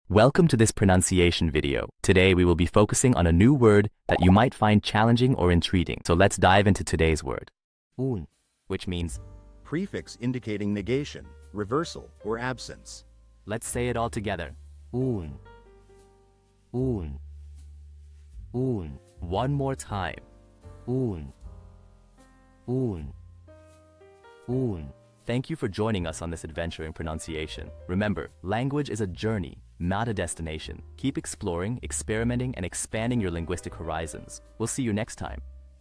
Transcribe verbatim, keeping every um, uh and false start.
Welcome to this pronunciation video. Today we will be focusing on a new word that you might find challenging or intriguing. So let's dive into today's word. Un, which means Prefix indicating negation, reversal, or absence. let's say it all together. Un. Un. Un. One more time. Un. Un. Un. Thank you for joining us on this adventure in pronunciation. Remember, language is a journey, not a destination. Keep exploring, experimenting, and expanding your linguistic horizons. We'll see you next time.